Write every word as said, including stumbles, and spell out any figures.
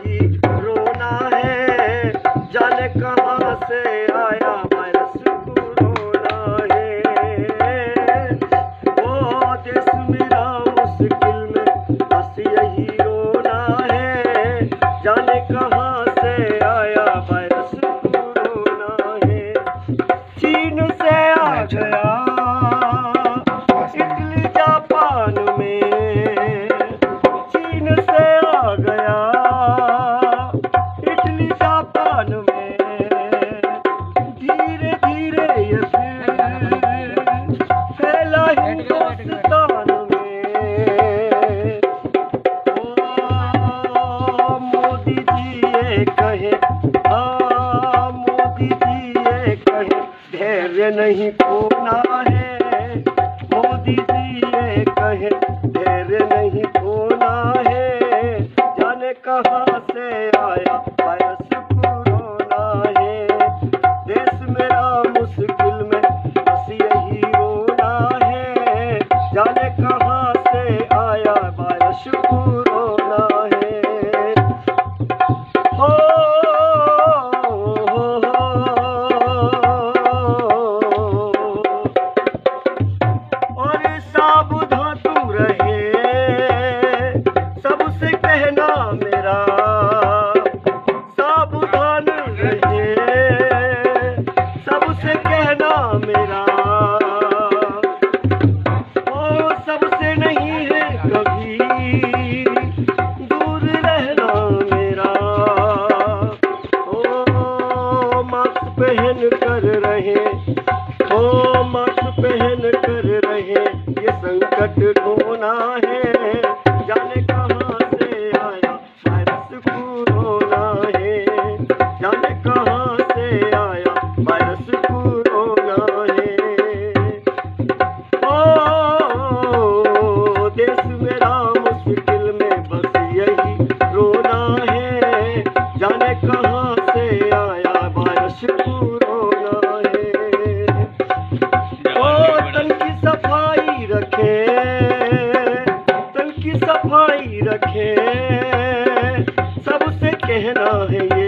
यही रोना है, जाने कहाँ से आया वायरस कोरोना है। ओ देश मेरा मुश्किल में बस यही रोना है, जाने कहाँ से आया वायरस कोरोना है। चीन से आ गया, इटली जापान में, चीन से आ गया, इटली जापान में, धीरे धीरे ये फिर फैला हिंदुस्तान में। ओ मोदी जी ये कहे, हाँ मोदी जी ये कहे, धैर्य नहीं खोना है। मोदी जी ये कहे, धैर्य नहीं खोना है, जाने कहाँ से आया वायरस कोरोना है। देश मेरा मुश्किल में बस यही रोना है, जाने कहाँ से आया वायरस कोरोना है। हो, हो, और सावधान तुम रहे, सबसे कहना मेरा, सावधान रहे, सबसे कहना मेरा। ओ सबसे नहीं है कभी दूर रहना मेरा। ओ मास्क पहन कर रहे, ओ मास्क पहन कर रहे, ये संकट ढोना है, जाने कहाँ से आया वायरस कोरोना है, जाने कहाँ से आया वायरस कोरोना है। ओ देश मेरा मुश्किल में बस यही रोना है, जाने कहाँ से आया वायरस कोरोना है। ओ तन की सफाई रखे, तन की सफाई रखे, सबसे कहना है ये